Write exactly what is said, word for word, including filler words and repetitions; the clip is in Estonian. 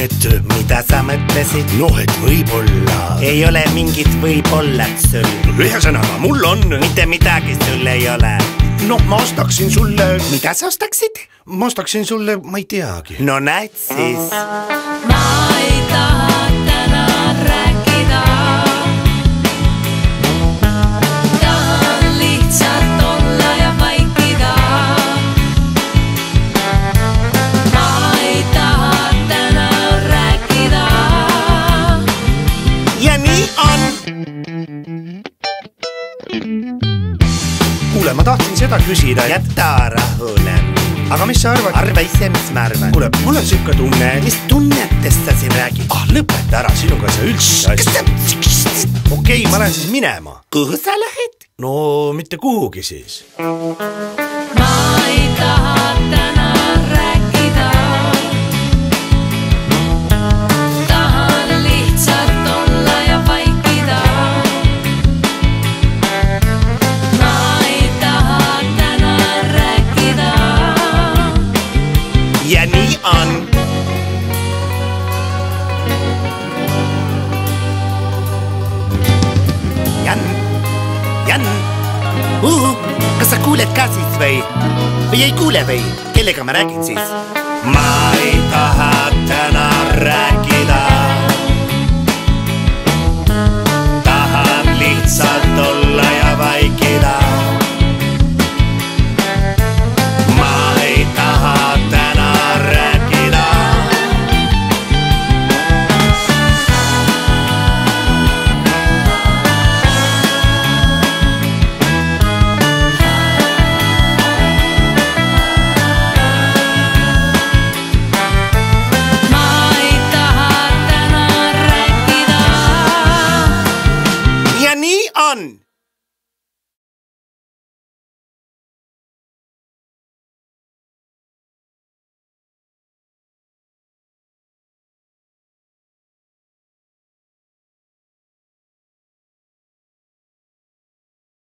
et mida sa mõtlesid? noh, et võib-olla ei ole mingit võib-ollat sul. Ühesõnaga, mul on mitte midagi sul ei ole. noh, ma ostaksin sulle. mida sa ostaksid? ma ostaksin sulle, ma ei teagi. no näed siis. ma ei taha täna rääkida. Tahan lihtsalt olla ja vaikida. Ma ei taha täna rääkida. ja nii on. kuule, ma tahtsin seda küsida. jäta rahule. aga mis sa arvad? arva ise, mis ma arvan. kuule, mul on siuke tunne. mis tunnetest sa siin räägid? ah, lõpeta ära, sinuga see üldse asja. okei, ma lähen siis minema. kuhu sa lähed? no mitte kuhugi siis. Ma ei taha täna rääkida. Tahan lihtsalt olla ja vaikida. Ma ei taha täna rääkida. ja nii on. Jan, Jan uh, kas sa kuuled ka siis või? või ei kuule või? kellega ma räägin siis? ma ei taha täna rääkida.